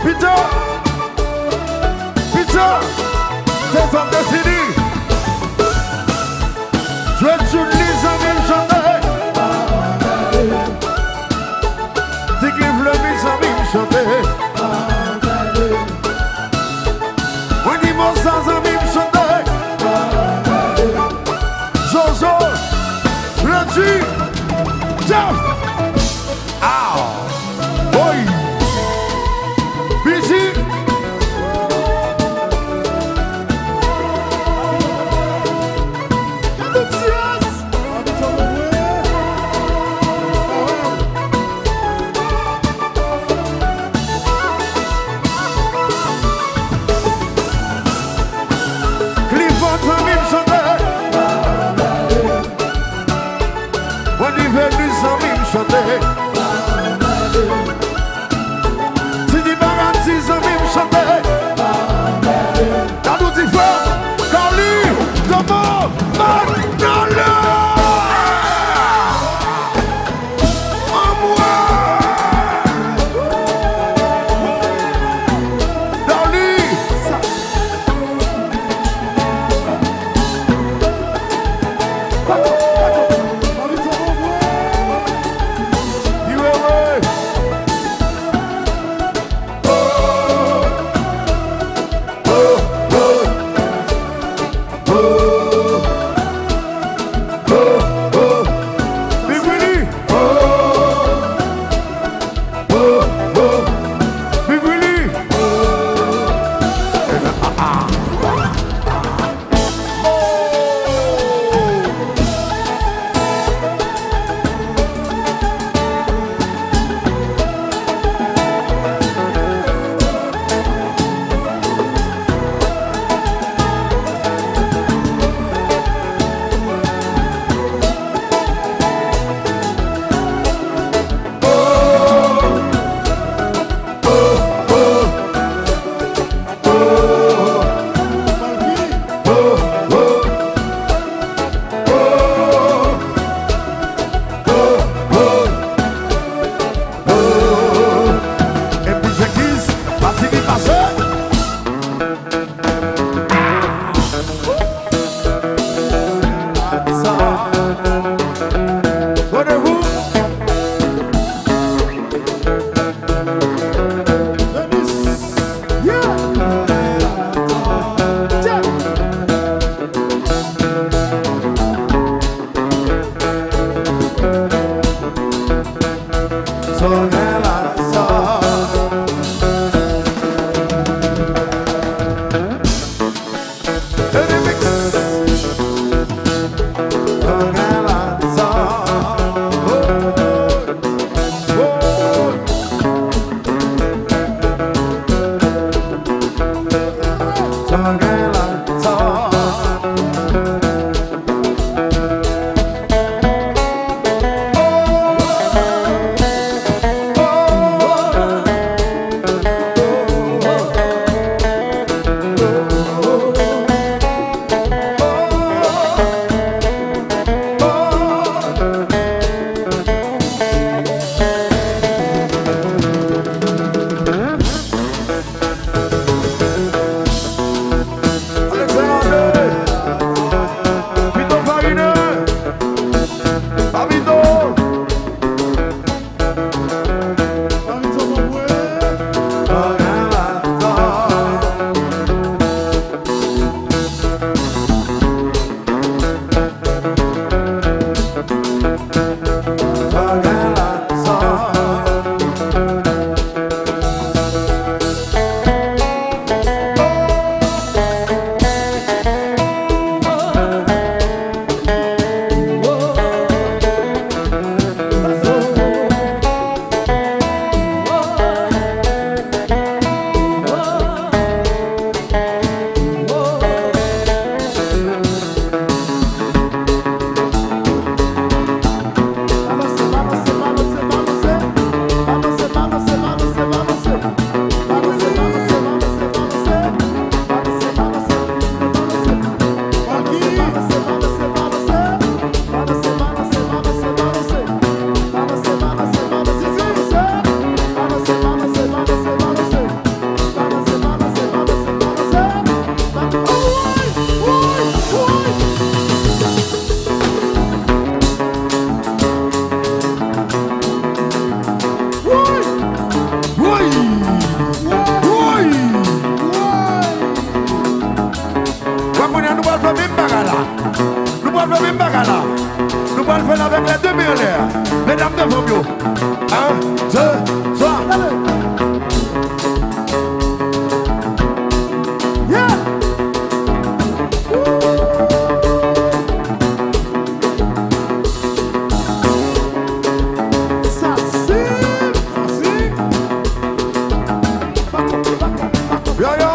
Peter, c'est ton décidé. Je vais toutes les amis chanter. Dis qu'il veut mes amis chanter. On dit mon sans amis chanter. Jojo, Reggie, Jeff. Ah, boy, busy. avec les deux millionnaires. Mesdames devant vous. 1, 2, 3. Yeah. Ça c'est. Yo yo.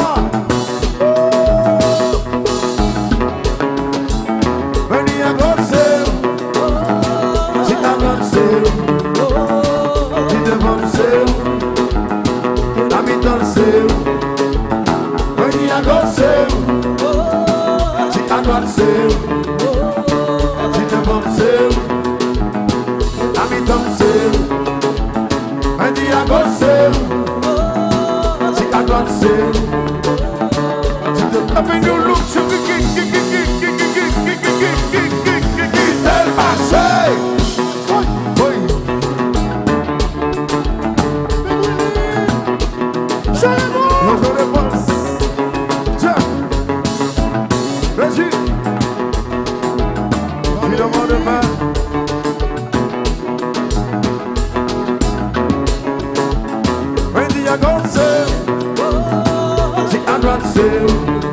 When you go sell, she can't sell. She devant sell, la mi-temps sell. When you go sell, she can't sell. She devant sell, la mi-temps sell. When you go sell, she can't sell. Up in your look, tell my say. Non, je ne pense. Tiens. Vas-y. Tu demandes pas. When the go sell, she can't sell.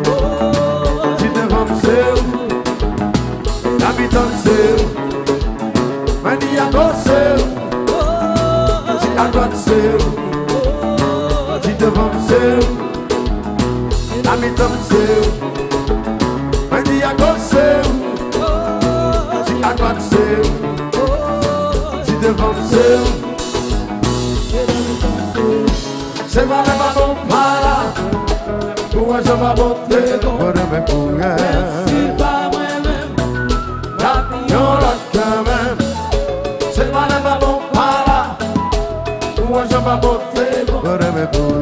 Sell. When you go sell, she can't sell. She devant sell, la mi-temps sell. When you go sell, she can't sell. She devant sell. C'est pas même à mon para, pour je vais monter, pour me courir. C'est pas le bon para, où je vais monter, pour me